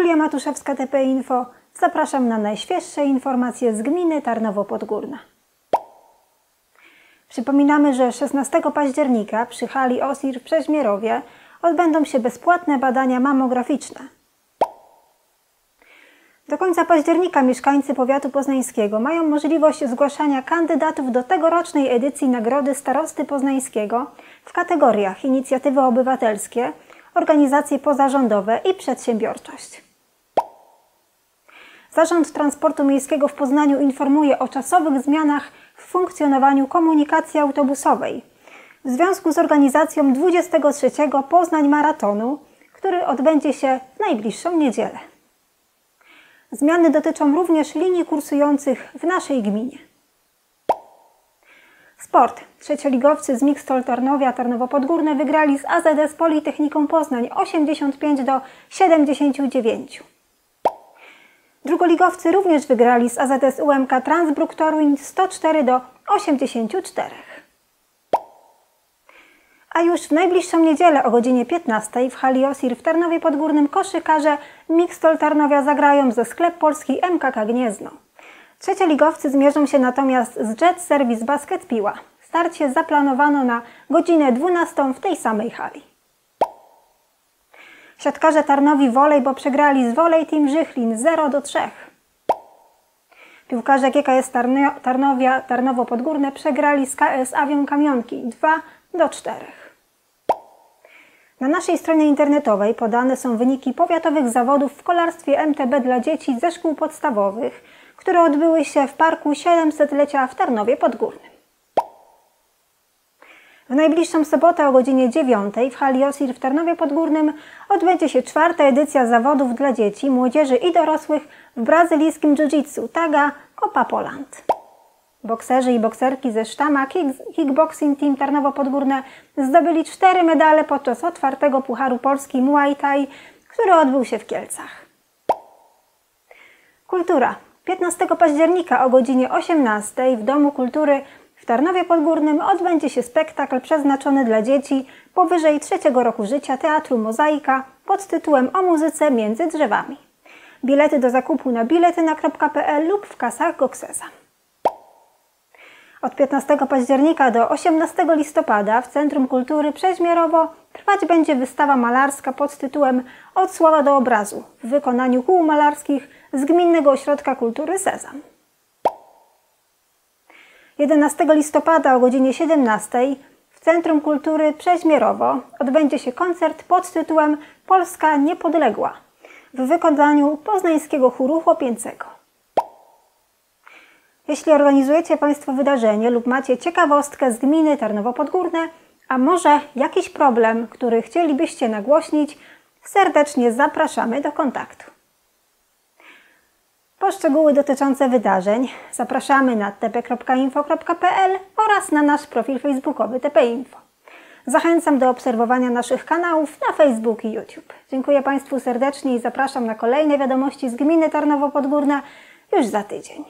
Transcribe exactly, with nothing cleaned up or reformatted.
Julia Matuszewska, T P Info. Zapraszam na najświeższe informacje z gminy Tarnowo Podgórne. Przypominamy, że szesnastego października przy hali O S I R w Przeźmierowie odbędą się bezpłatne badania mammograficzne. Do końca października mieszkańcy powiatu poznańskiego mają możliwość zgłaszania kandydatów do tegorocznej edycji Nagrody Starosty Poznańskiego w kategoriach inicjatywy obywatelskie, organizacje pozarządowe i przedsiębiorczość. Zarząd Transportu Miejskiego w Poznaniu informuje o czasowych zmianach w funkcjonowaniu komunikacji autobusowej w związku z organizacją dwudziestego trzeciego Poznań Maratonu, który odbędzie się w najbliższą niedzielę. Zmiany dotyczą również linii kursujących w naszej gminie. Sport. Trzecioligowcy z Mixtol Tarnowia Tarnowo Podgórne wygrali z A Z S Politechniką Poznań osiemdziesiąt pięć do siedemdziesięciu dziewięciu. Drugoligowcy również wygrali z A Z S U M K Transbruk Toruń sto cztery do osiemdziesięciu czterech. A już w najbliższą niedzielę o godzinie piętnastej w hali O S I R w Tarnowie Podgórnym koszykarze Mixtol Tarnowia zagrają ze Sklep Polski M K K Gniezno. Trzecioligowcy zmierzą się natomiast z Jet Service Basket Piła. Starcie zaplanowano na godzinę dwunastą w tej samej hali. Siatkarze Tarnowi Volleyball przegrali z Volley Team Żychlin zero do trzech. Piłkarze G K S Tarnowia Tarnowo Podgórne przegrali z K S Avion Kamionki dwa do czterech. Na naszej stronie internetowej podane są wyniki powiatowych zawodów w kolarstwie M T B dla dzieci ze szkół podstawowych, które odbyły się w Parku siedemsetlecia w Tarnowie Podgórnym. W najbliższą sobotę o godzinie dziewiątej w hali O S I R w Tarnowie Podgórnym odbędzie się czwarta edycja zawodów dla dzieci, młodzieży i dorosłych w brazylijskim jiu-jitsu Taga Copa Poland. Bokserzy i bokserki ze Sztama Kickboxing Team Tarnowo Podgórne zdobyli cztery medale podczas otwartego Pucharu Polski Muay Thai, który odbył się w Kielcach. Kultura. piętnastego października o godzinie osiemnastej w Domu Kultury w Tarnowie Podgórnym odbędzie się spektakl przeznaczony dla dzieci powyżej trzeciego roku życia Teatru Mozaika pod tytułem O muzyce między drzewami. Bilety do zakupu na biletyna kropka p l lub w kasach Goksesa. Od piętnastego października do osiemnastego listopada w Centrum Kultury Przeźmierowo trwać będzie wystawa malarska pod tytułem Od słowa do obrazu w wykonaniu kół malarskich z Gminnego Ośrodka Kultury Sezam. jedenastego listopada o godzinie siedemnastej w Centrum Kultury Przeźmierowo odbędzie się koncert pod tytułem Polska Niepodległa w wykonaniu poznańskiego chóru chłopięcego. Jeśli organizujecie Państwo wydarzenie lub macie ciekawostkę z gminy Tarnowo Podgórne, a może jakiś problem, który chcielibyście nagłośnić, serdecznie zapraszamy do kontaktu. Po szczegóły dotyczące wydarzeń zapraszamy na t p kropka info kropka p l oraz na nasz profil facebookowy T P Info. Zachęcam do obserwowania naszych kanałów na Facebook i YouTube. Dziękuję Państwu serdecznie i zapraszam na kolejne wiadomości z gminy Tarnowo Podgórne już za tydzień.